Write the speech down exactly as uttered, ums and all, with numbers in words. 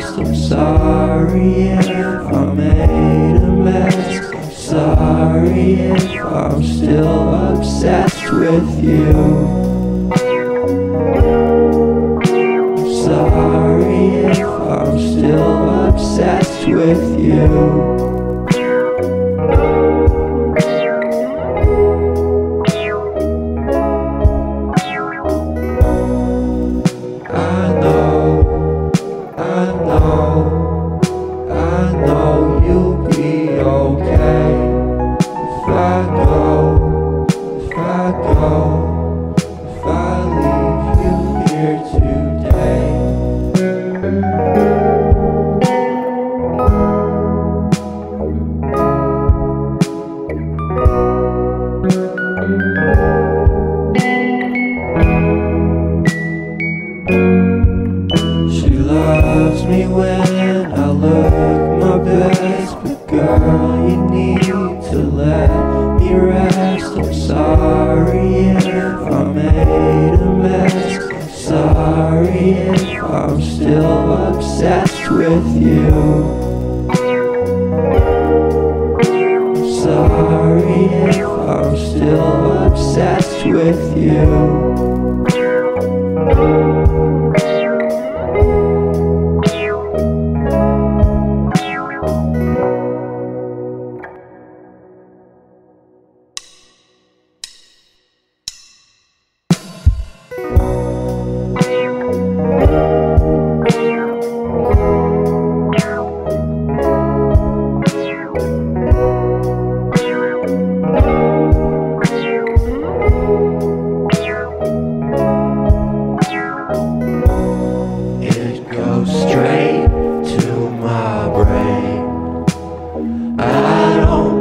rest. I'm sorry if I made a mess. I'm sorry if I'm still obsessed with you. Sorry if I'm still obsessed with you. I know, I know, I know you'll be okay. If I go, if I go, if I leave you here today. She loves me when I look my best, but girl, you need to let me rest. I'm sorry if I made a mess. I'm sorry if I'm still obsessed with you. I'm sorry if I'm still obsessed with you. Straight to my brain. I don't